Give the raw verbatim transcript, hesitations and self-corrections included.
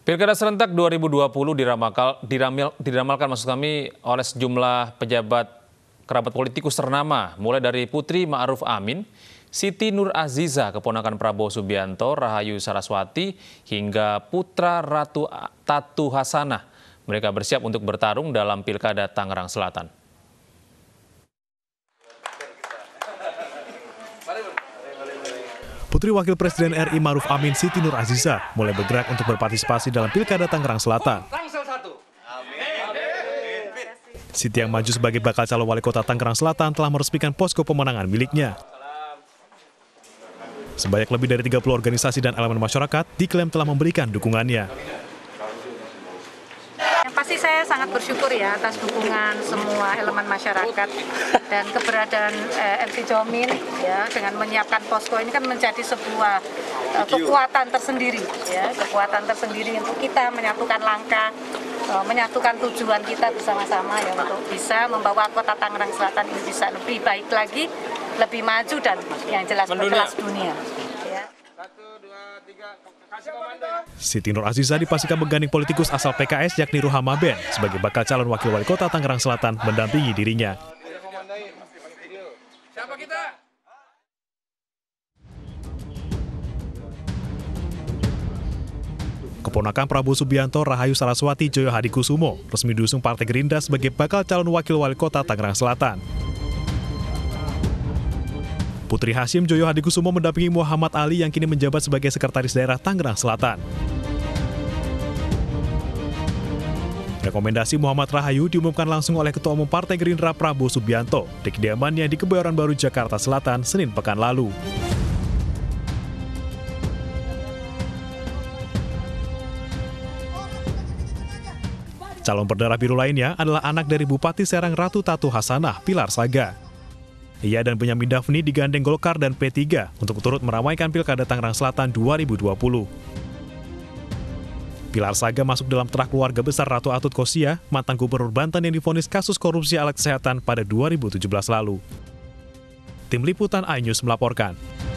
Pilkada serentak dua ribu dua puluh diramalkan, diramil, diramalkan maksud kami oleh sejumlah pejabat kerabat politikus ternama, mulai dari Putri Ma'ruf Amin, Siti Nur Aziza, keponakan Prabowo Subianto, Rahayu Saraswati, hingga putra Ratu Tatu Hasanah. Mereka bersiap untuk bertarung dalam Pilkada Tangerang Selatan. Putri Wakil Presiden R I Ma'ruf Amin Siti Nur Aziza mulai bergerak untuk berpartisipasi dalam Pilkada Tangerang Selatan. Siti yang maju sebagai bakal calon wali kota Tangerang Selatan telah meresmikan posko pemenangan miliknya. Sebanyak lebih dari tiga puluh organisasi dan elemen masyarakat diklaim telah memberikan dukungannya. Yang pasti saya sangat bersyukur ya atas dukungan semua elemen masyarakat dan keberadaan eh, M C Jomin ya dengan menyiapkan posko ini kan menjadi sebuah eh, kekuatan tersendiri ya kekuatan tersendiri untuk kita menyatukan langkah, eh, menyatukan tujuan kita bersama-sama ya untuk bisa membawa kota Tangerang Selatan ini bisa lebih baik lagi, lebih maju dan yang jelas berkelas dunia. Siti Nur Aziza dipastikan menggandeng politikus asal P K S yakni Ruhama Ben sebagai bakal calon wakil wali kota Tangerang Selatan mendampingi dirinya. Keponakan Prabowo Subianto, Rahayu Saraswati Joyo Hadikusumo resmi diusung Partai Gerindra sebagai bakal calon wakil wali kota Tangerang Selatan. Putri Hashim Joyo Hadikusumo mendampingi Muhammad Ali yang kini menjabat sebagai Sekretaris Daerah Tangerang Selatan. Rekomendasi Muhammad Rahayu diumumkan langsung oleh Ketua Umum Partai Gerindra Prabowo Subianto di kediamannya di Kebayoran Baru, Jakarta Selatan, Senin pekan lalu. Calon berdarah biru lainnya adalah anak dari Bupati Serang Ratu Tatu Hasanah, Pilar Saga. Ia dan Benyamin Daphni digandeng Golkar dan P tiga untuk turut meramaikan Pilkada Tangerang Selatan dua ribu dua puluh. Pilar Saga masuk dalam terah keluarga besar Ratu Atut Kosia, mantan Gubernur Banten yang divonis kasus korupsi alat kesehatan pada dua ribu tujuh belas lalu. Tim Liputan iNews melaporkan.